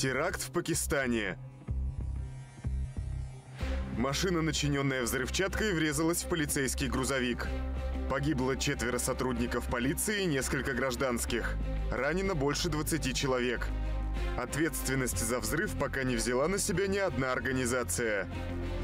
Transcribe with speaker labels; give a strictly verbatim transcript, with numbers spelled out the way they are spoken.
Speaker 1: Теракт в Пакистане. Машина, начиненная взрывчаткой, врезалась в полицейский грузовик. Погибло четверо сотрудников полиции и несколько гражданских. Ранено больше двадцати человек. Ответственность за взрыв пока не взяла на себя ни одна организация.